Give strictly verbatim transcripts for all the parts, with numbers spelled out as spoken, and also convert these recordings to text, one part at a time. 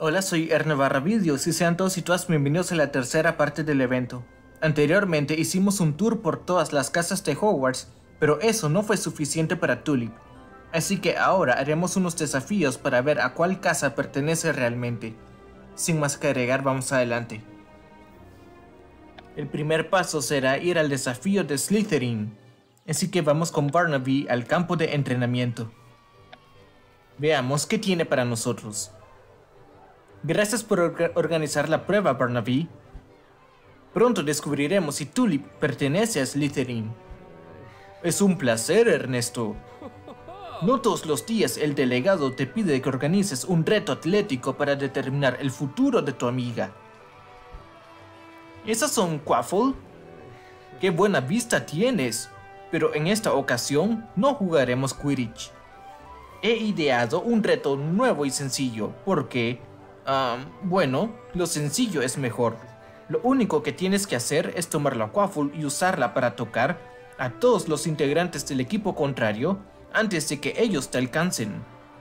Hola, soy Erne barra Videos y sean todos y todas bienvenidos a la tercera parte del evento. Anteriormente hicimos un tour por todas las casas de Hogwarts, pero eso no fue suficiente para Tulip. Así que ahora haremos unos desafíos para ver a cuál casa pertenece realmente. Sin más que agregar, vamos adelante. El primer paso será ir al desafío de Slytherin, así que vamos con Barnaby al campo de entrenamiento. Veamos qué tiene para nosotros. Gracias por orga- organizar la prueba, Barnaby. Pronto descubriremos si Tulip pertenece a Slytherin. Es un placer, Ernesto. No todos los días el delegado te pide que organices un reto atlético para determinar el futuro de tu amiga. ¿Esas son Quaffle? ¡Qué buena vista tienes! Pero en esta ocasión no jugaremos Quidditch. He ideado un reto nuevo y sencillo, porque... Um, bueno, lo sencillo es mejor. Lo único que tienes que hacer es tomar la Quaffle y usarla para tocar a todos los integrantes del equipo contrario antes de que ellos te alcancen.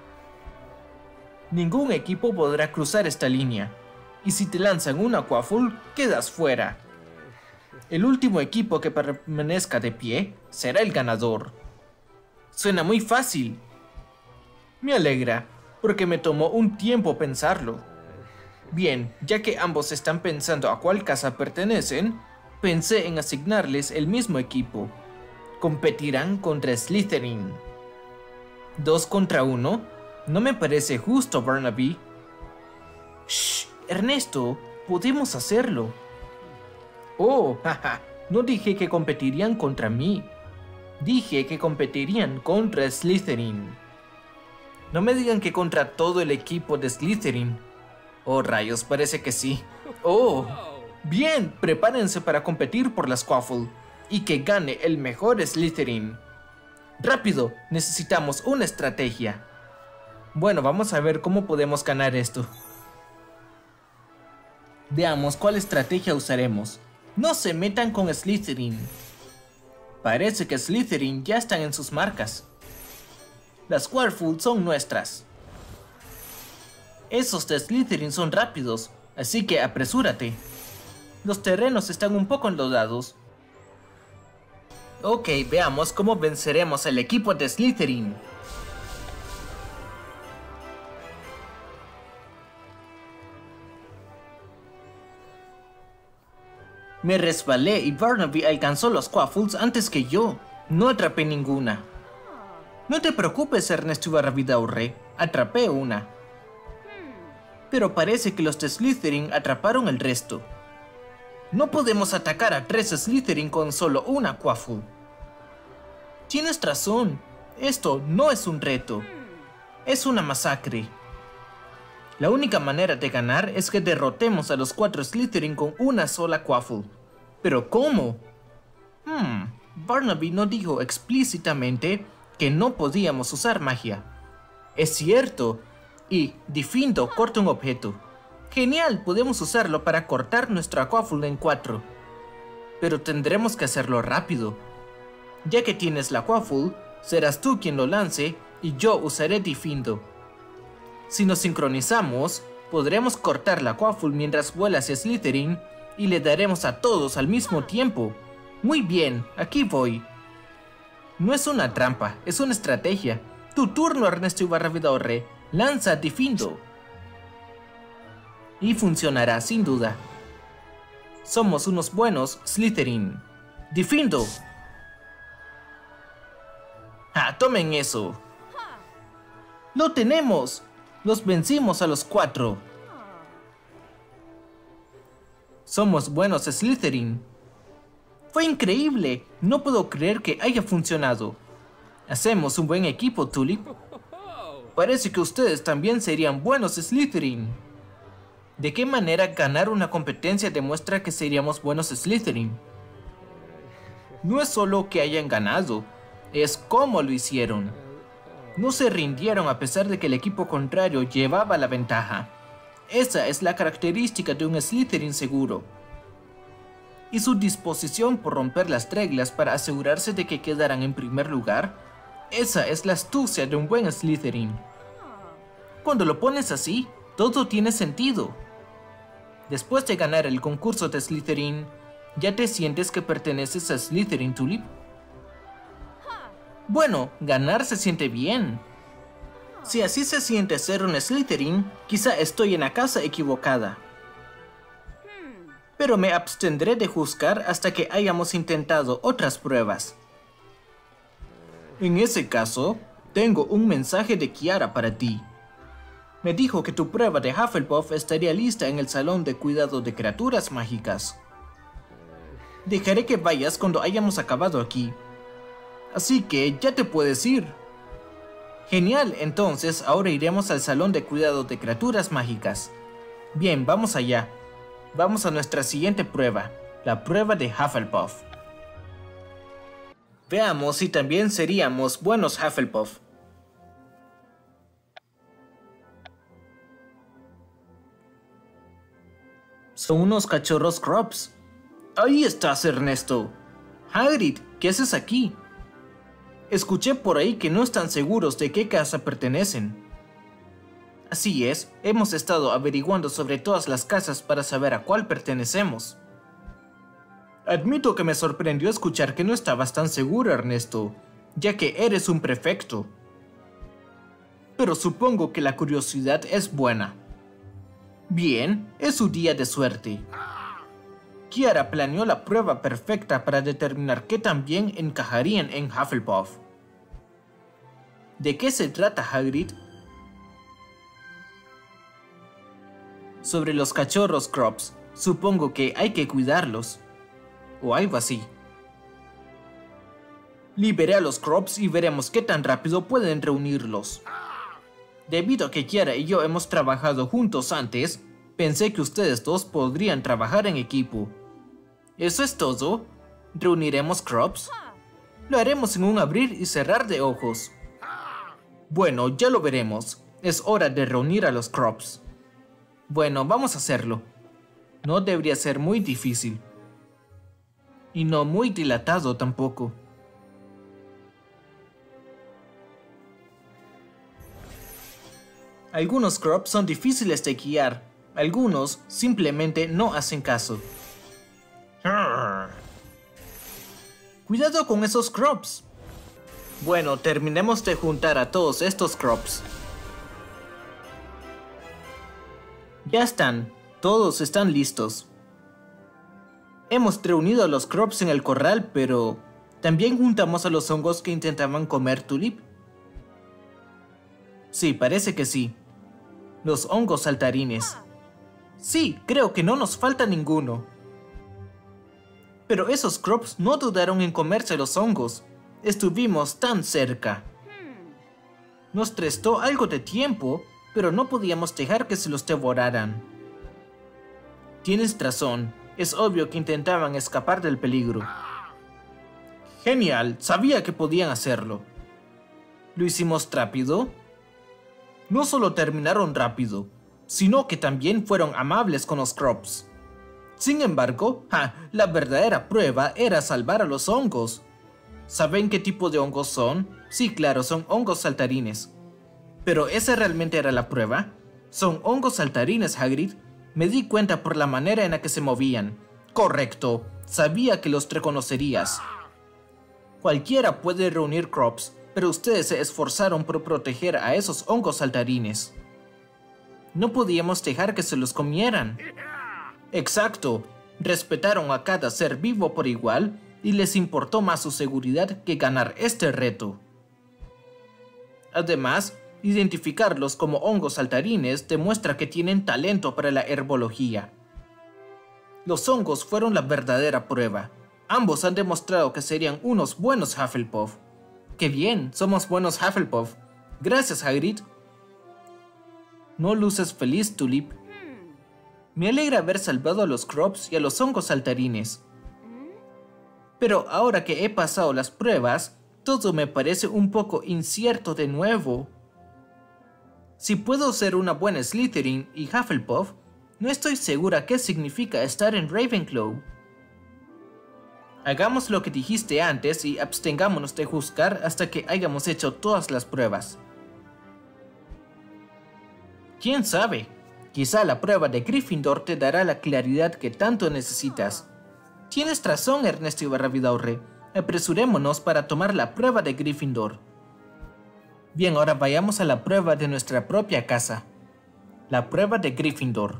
Ningún equipo podrá cruzar esta línea, y si te lanzan una Quaffle, quedas fuera. El último equipo que permanezca de pie será el ganador. Suena muy fácil. Me alegra, porque me tomó un tiempo pensarlo. Bien, ya que ambos están pensando a cuál casa pertenecen, pensé en asignarles el mismo equipo. Competirán contra Slytherin. ¿Dos contra uno? No me parece justo, Barnaby. Shh, Ernesto, podemos hacerlo. Oh, jaja, no dije que competirían contra mí. Dije que competirían contra Slytherin. No me digan que contra todo el equipo de Slytherin. Oh, rayos, parece que sí. Oh, bien, prepárense para competir por las Quaffle y que gane el mejor Slytherin. Rápido, necesitamos una estrategia. Bueno, vamos a ver cómo podemos ganar esto. Veamos cuál estrategia usaremos. No se metan con Slytherin. Parece que Slytherin ya están en sus marcas. Las Quaffle son nuestras. Esos de Slytherin son rápidos, así que apresúrate. Los terrenos están un poco enlodados. Ok, veamos cómo venceremos al equipo de Slytherin. Me resbalé y Barnaby alcanzó los Quaffles antes que yo. No atrapé ninguna. No te preocupes, Ernesto Barravidaurre. Atrapé una. Pero parece que los de Slytherin atraparon el resto. No podemos atacar a tres Slytherin con solo una Quaffle. Tienes razón. Esto no es un reto. Es una masacre. La única manera de ganar es que derrotemos a los cuatro Slytherin con una sola Quaffle. ¿Pero cómo? Hmm, Barnaby no dijo explícitamente que no podíamos usar magia. Es cierto. Y, Difindo corta un objeto. Genial, podemos usarlo para cortar nuestra Quaffle en cuatro. Pero tendremos que hacerlo rápido. Ya que tienes la Quaffle, serás tú quien lo lance y yo usaré Difindo. Si nos sincronizamos, podremos cortar la Quaffle mientras vuela hacia Slytherin y le daremos a todos al mismo tiempo. Muy bien, aquí voy. No es una trampa, es una estrategia. Tu turno, Ernesto Ibarravidaurre. Lanza Difindo. Y funcionará sin duda. Somos unos buenos Slytherin. Difindo. ¡Ah, tomen eso! ¡Lo tenemos! Los vencimos a los cuatro. Somos buenos Slytherin. Fue increíble. No puedo creer que haya funcionado. Hacemos un buen equipo, Tulip. Parece que ustedes también serían buenos Slytherin. ¿De qué manera ganar una competencia demuestra que seríamos buenos Slytherin? No es solo que hayan ganado, es cómo lo hicieron. No se rindieron a pesar de que el equipo contrario llevaba la ventaja. Esa es la característica de un Slytherin seguro. Y su disposición por romper las reglas para asegurarse de que quedaran en primer lugar. Esa es la astucia de un buen Slytherin. Cuando lo pones así, Todo tiene sentido. Después de ganar el concurso de Slytherin, ¿ya te sientes que perteneces a Slytherin, Tulip? Bueno, ganar se siente bien. Si así se siente ser un Slytherin, quizá estoy en la casa equivocada. Pero me abstendré de juzgar hasta que hayamos intentado otras pruebas. En ese caso, tengo un mensaje de Kiara para ti. Me dijo que tu prueba de Hufflepuff estaría lista en el salón de cuidado de criaturas mágicas. Dejaré que vayas cuando hayamos acabado aquí. Así que ya te puedes ir. Genial, entonces ahora iremos al salón de cuidado de criaturas mágicas. Bien, vamos allá. Vamos a nuestra siguiente prueba, la prueba de Hufflepuff. Veamos si también seríamos buenos Hufflepuff. Son unos cachorros Crops. Ahí estás, Ernesto. Hagrid, ¿qué haces aquí? Escuché por ahí que no están seguros de qué casa pertenecen. Así es, hemos estado averiguando sobre todas las casas para saber a cuál pertenecemos. Admito que me sorprendió escuchar que no estabas tan seguro, Ernesto, ya que eres un prefecto. Pero supongo que la curiosidad es buena. Bien, es su día de suerte. Kiara planeó la prueba perfecta para determinar qué tan bien encajarían en Hufflepuff. ¿De qué se trata, Hagrid? Sobre los cachorros Crops, supongo que hay que cuidarlos. O algo así. Liberé a los Crops y veremos qué tan rápido pueden reunirlos. Debido a que Kiara y yo hemos trabajado juntos antes, pensé que ustedes dos podrían trabajar en equipo. ¿Eso es todo? ¿Reuniremos Crops? Lo haremos en un abrir y cerrar de ojos. Bueno, ya lo veremos. Es hora de reunir a los Crops. Bueno, vamos a hacerlo. No debería ser muy difícil. Y no muy dilatado tampoco. Algunos Crops son difíciles de guiar. Algunos simplemente no hacen caso. Cuidado con esos Crops. Bueno, terminemos de juntar a todos estos Crops. Ya están, todos están listos. Hemos reunido a los Crops en el corral, pero ¿también juntamos a los hongos que intentaban comer Tulip? Sí, parece que sí. Los hongos saltarines. Sí, creo que no nos falta ninguno. Pero esos Crops no dudaron en comerse los hongos. Estuvimos tan cerca. Nos prestó algo de tiempo, pero no podíamos dejar que se los devoraran. Tienes razón, es obvio que intentaban escapar del peligro. Genial, sabía que podían hacerlo. ¿Lo hicimos rápido? No solo terminaron rápido, sino que también fueron amables con los Crops. Sin embargo, ja, la verdadera prueba era salvar a los hongos. ¿Saben qué tipo de hongos son? Sí, claro, son hongos saltarines. ¿Pero esa realmente era la prueba? Son hongos saltarines, Hagrid. Me di cuenta por la manera en la que se movían. Correcto, sabía que los reconocerías. Cualquiera puede reunir Crops, pero ustedes se esforzaron por proteger a esos hongos saltarines. No podíamos dejar que se los comieran. Exacto, respetaron a cada ser vivo por igual y les importó más su seguridad que ganar este reto. Además, identificarlos como hongos saltarines demuestra que tienen talento para la herbología. Los hongos fueron la verdadera prueba. Ambos han demostrado que serían unos buenos Hufflepuff. ¡Qué bien! Somos buenos Hufflepuff. Gracias, Hagrid. No luces feliz, Tulip. Me alegra haber salvado a los Crops y a los hongos saltarines. Pero ahora que he pasado las pruebas, todo me parece un poco incierto de nuevo. Si puedo ser una buena Slytherin y Hufflepuff, no estoy segura qué significa estar en Ravenclaw. Hagamos lo que dijiste antes y abstengámonos de juzgar hasta que hayamos hecho todas las pruebas. ¿Quién sabe? Quizá la prueba de Gryffindor te dará la claridad que tanto necesitas. Tienes razón, Ernesto Ibarra-Vidaurre. Apresurémonos para tomar la prueba de Gryffindor. Bien, ahora vayamos a la prueba de nuestra propia casa. La prueba de Gryffindor.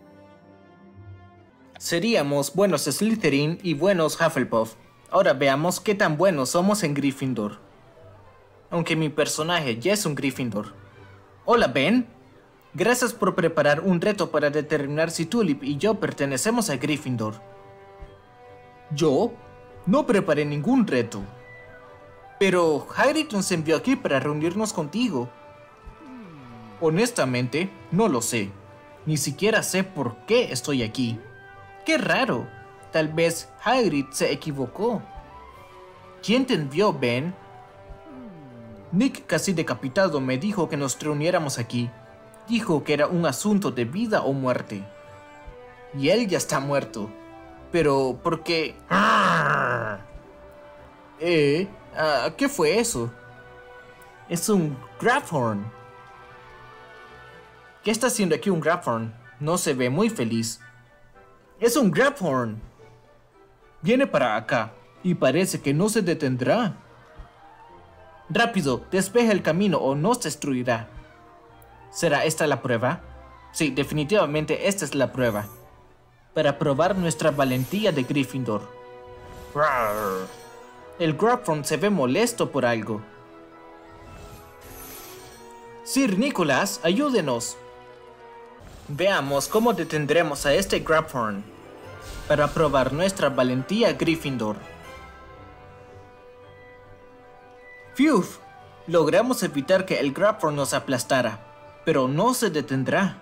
Seríamos buenos Slytherin y buenos Hufflepuff. Ahora veamos qué tan buenos somos en Gryffindor. Aunque mi personaje ya es un Gryffindor. Hola, Ben. Gracias por preparar un reto para determinar si Tulip y yo pertenecemos a Gryffindor. ¿Yo? No preparé ningún reto. Pero Hagrid nos envió aquí para reunirnos contigo. Honestamente, no lo sé. Ni siquiera sé por qué estoy aquí. ¡Qué raro! Tal vez Hagrid se equivocó. ¿Quién te envió, Ben? Nick, casi decapitado, me dijo que nos reuniéramos aquí. Dijo que era un asunto de vida o muerte. Y él ya está muerto. Pero, ¿por qué? ¿Eh? Uh, ¿Qué fue eso? Es un Grabhorn. ¿Qué está haciendo aquí un Grabhorn? No se ve muy feliz. ¡Es un Grabhorn! Viene para acá y parece que no se detendrá. Rápido, despeja el camino o nos destruirá. ¿Será esta la prueba? Sí, definitivamente esta es la prueba. Para probar nuestra valentía de Gryffindor. Rawr. El Grabhorn se ve molesto por algo. Sir Nicholas, ayúdenos. Veamos cómo detendremos a este Grabhorn. Para probar nuestra valentía Gryffindor. ¡Fiu! Logramos evitar que el Grabhorn nos aplastara, pero no se detendrá.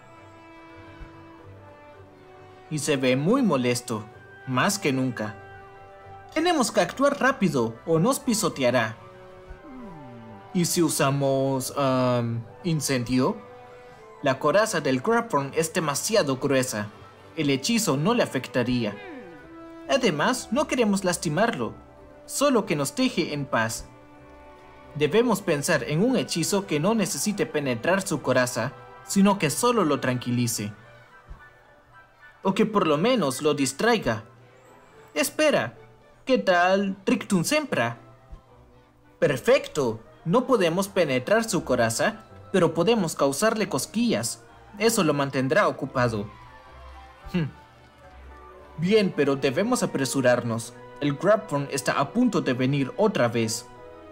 Y se ve muy molesto, más que nunca. Tenemos que actuar rápido o nos pisoteará. ¿Y si usamos... Um, incendio? La coraza del Grabhorn es demasiado gruesa. El hechizo no le afectaría. Además, no queremos lastimarlo, solo que nos deje en paz. Debemos pensar en un hechizo que no necesite penetrar su coraza, sino que solo lo tranquilice. O que por lo menos lo distraiga. Espera, ¿qué tal Rictum Sempra? ¡Perfecto! No podemos penetrar su coraza, pero podemos causarle cosquillas. Eso lo mantendrá ocupado. Hm. Bien, pero debemos apresurarnos. El Grabhorn está a punto de venir otra vez.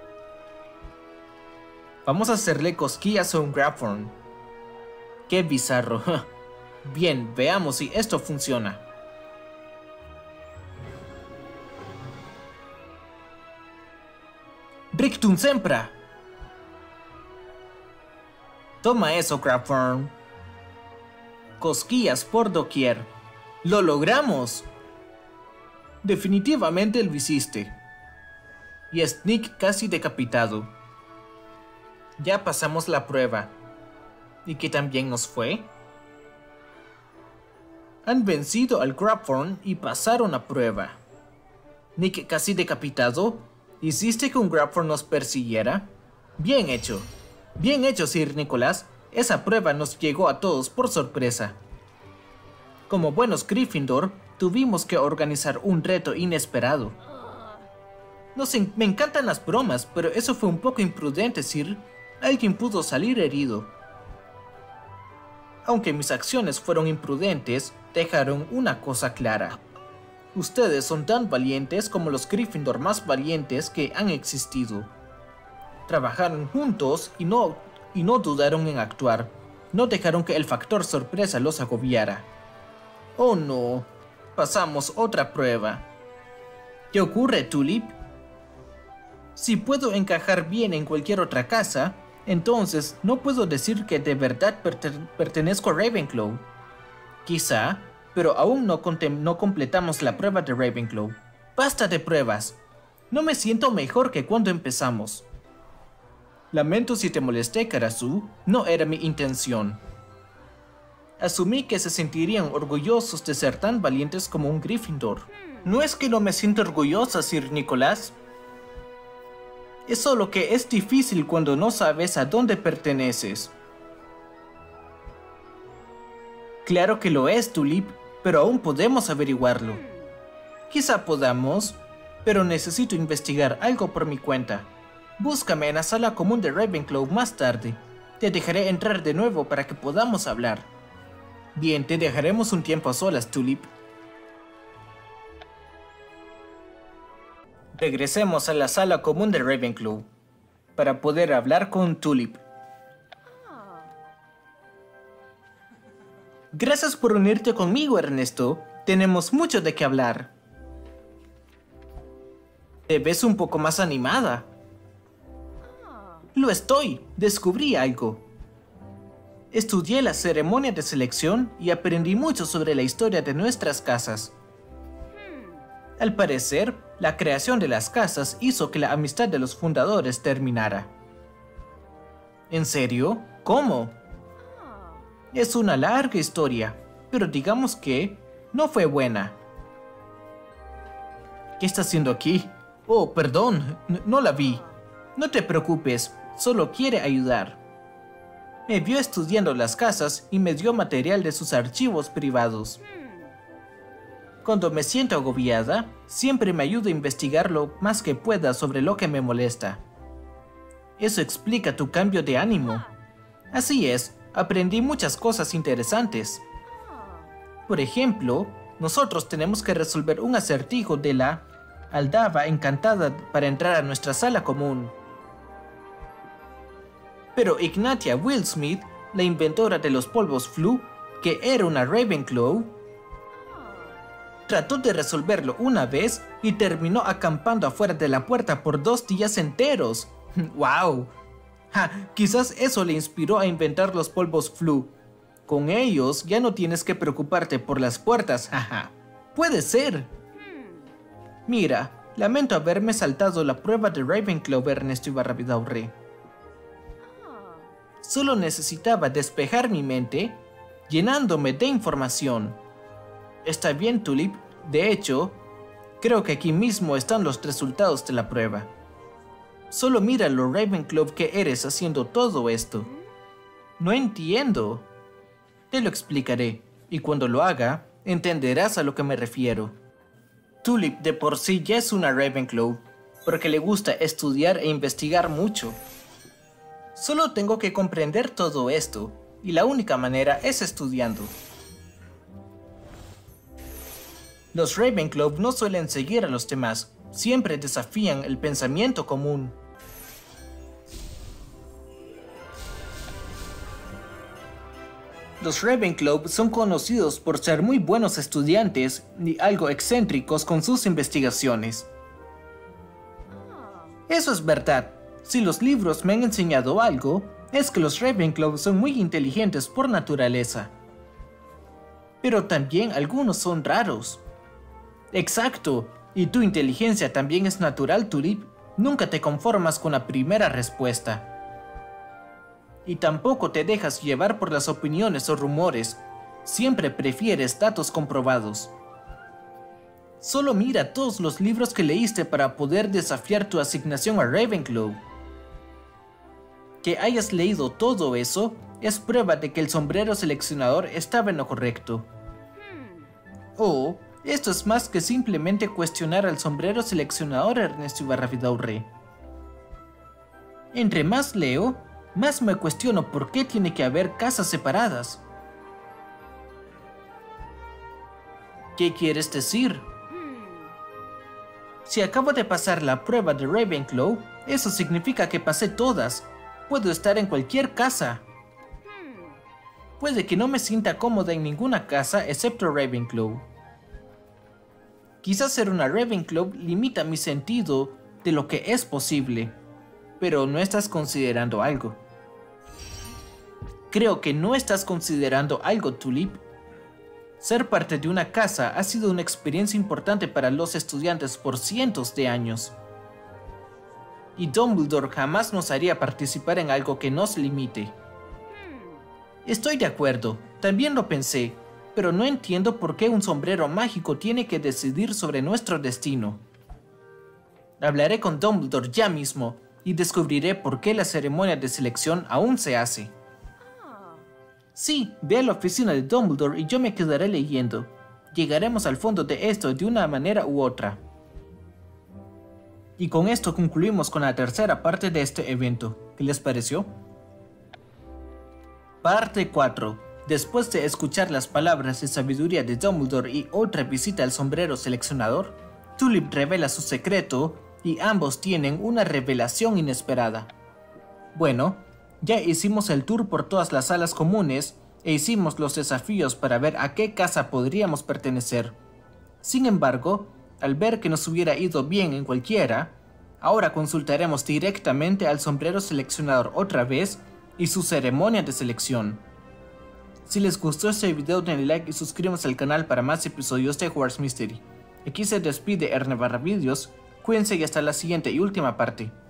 Vamos a hacerle cosquillas a un Grabhorn. ¡Qué bizarro! Bien, veamos si esto funciona. Rictum Sempra. Toma eso, Grabhorn. Cosquillas por doquier. ¡Lo logramos! Definitivamente lo hiciste. Y Nick casi decapitado. Ya pasamos la prueba. ¿Y qué tan bien nos fue? Han vencido al Grabhorn y pasaron la prueba. Nick casi decapitado. ¿Hiciste que un Grabhorn nos persiguiera? Bien hecho. Bien hecho, Sir Nicholas. Esa prueba nos llegó a todos por sorpresa. Como buenos Gryffindor, tuvimos que organizar un reto inesperado. No sé, me encantan las bromas, pero eso fue un poco imprudente, Sir. Alguien pudo salir herido. Aunque mis acciones fueron imprudentes, dejaron una cosa clara. Ustedes son tan valientes como los Gryffindor más valientes que han existido. Trabajaron juntos y no, y no dudaron en actuar. No dejaron que el factor sorpresa los agobiara. Oh no, pasamos otra prueba. ¿Qué ocurre, Tulip? Si puedo encajar bien en cualquier otra casa, entonces no puedo decir que de verdad perten- pertenezco a Ravenclaw. Quizá, pero aún no, no completamos la prueba de Ravenclaw. ¡Basta de pruebas! No me siento mejor que cuando empezamos. Lamento si te molesté, Karasu. No era mi intención. Asumí que se sentirían orgullosos de ser tan valientes como un Gryffindor. No es que no me siento orgullosa, Sir Nicholas. Es solo que es difícil cuando no sabes a dónde perteneces. Claro que lo es, Tulip, pero aún podemos averiguarlo. Quizá podamos, pero necesito investigar algo por mi cuenta. Búscame en la sala común de Ravenclaw más tarde. Te dejaré entrar de nuevo para que podamos hablar. Bien, te dejaremos un tiempo a solas, Tulip. Regresemos a la sala común de Ravenclaw para poder hablar con Tulip. Gracias por unirte conmigo, Ernesto. Tenemos mucho de qué hablar. Te ves un poco más animada. Lo estoy. Descubrí algo. Estudié la ceremonia de selección y aprendí mucho sobre la historia de nuestras casas. Al parecer, la creación de las casas hizo que la amistad de los fundadores terminara. ¿En serio? ¿Cómo? Es una larga historia, pero digamos que no fue buena. ¿Qué está haciendo aquí? Oh, perdón, no la vi. No te preocupes, solo quiere ayudar. Me vio estudiando las casas y me dio material de sus archivos privados. Cuando me siento agobiada, siempre me ayuda a investigar lo más que pueda sobre lo que me molesta. Eso explica tu cambio de ánimo. Así es, aprendí muchas cosas interesantes. Por ejemplo, nosotros tenemos que resolver un acertijo de la Aldaba Encantada para entrar a nuestra sala común. Pero Ignatia Willsmith, la inventora de los polvos Floo, que era una Ravenclaw, trató de resolverlo una vez y terminó acampando afuera de la puerta por dos días enteros. ¡Wow! Ja, quizás eso le inspiró a inventar los polvos Floo. Con ellos ya no tienes que preocuparte por las puertas, jaja. ¡Puede ser! Mira, lamento haberme saltado la prueba de Ravenclaw, Ernesto Ibarrabidaurre. Solo necesitaba despejar mi mente, llenándome de información. Está bien, Tulip. De hecho, creo que aquí mismo están los resultados de la prueba. Solo mira lo Ravenclaw que eres haciendo todo esto. No entiendo. Te lo explicaré, y cuando lo haga, entenderás a lo que me refiero. Tulip de por sí ya es una Ravenclaw, porque le gusta estudiar e investigar mucho. Solo tengo que comprender todo esto, y la única manera es estudiando. Los Ravenclaw no suelen seguir a los demás, siempre desafían el pensamiento común. Los Ravenclaw son conocidos por ser muy buenos estudiantes y algo excéntricos con sus investigaciones. Eso es verdad. Si los libros me han enseñado algo, es que los Ravenclaw son muy inteligentes por naturaleza. Pero también algunos son raros. Exacto, y tu inteligencia también es natural, Tulip. Nunca te conformas con la primera respuesta. Y tampoco te dejas llevar por las opiniones o rumores. Siempre prefieres datos comprobados. Solo mira todos los libros que leíste para poder desafiar tu asignación a Ravenclaw. Que hayas leído todo eso es prueba de que el sombrero seleccionador estaba en lo correcto. O, esto es más que simplemente cuestionar al sombrero seleccionador, Ernesto Ibarrabidaurre. Entre más leo, más me cuestiono por qué tiene que haber casas separadas. ¿Qué quieres decir? Si acabo de pasar la prueba de Ravenclaw, eso significa que pasé todas. Puedo estar en cualquier casa. Puede que no me sienta cómoda en ninguna casa excepto Ravenclaw. Quizás ser una Ravenclaw limita mi sentido de lo que es posible, pero no estás considerando algo. Creo que no estás considerando algo, Tulip. Ser parte de una casa ha sido una experiencia importante para los estudiantes por cientos de años. Y Dumbledore jamás nos haría participar en algo que nos limite. Estoy de acuerdo, también lo pensé, pero no entiendo por qué un sombrero mágico tiene que decidir sobre nuestro destino. Hablaré con Dumbledore ya mismo y descubriré por qué la ceremonia de selección aún se hace. Sí, ve a la oficina de Dumbledore y yo me quedaré leyendo. Llegaremos al fondo de esto de una manera u otra. Y con esto concluimos con la tercera parte de este evento. ¿Qué les pareció? Parte cuatro. Después de escuchar las palabras de sabiduría de Dumbledore y otra visita al sombrero seleccionador, Tulip revela su secreto y ambos tienen una revelación inesperada. Bueno, ya hicimos el tour por todas las salas comunes e hicimos los desafíos para ver a qué casa podríamos pertenecer. Sin embargo, al ver que nos hubiera ido bien en cualquiera, ahora consultaremos directamente al sombrero seleccionador otra vez y su ceremonia de selección. Si les gustó este video denle like y suscríbanse al canal para más episodios de Hogwarts Mystery. Aquí se despide Erne Barra Videos, cuídense y hasta la siguiente y última parte.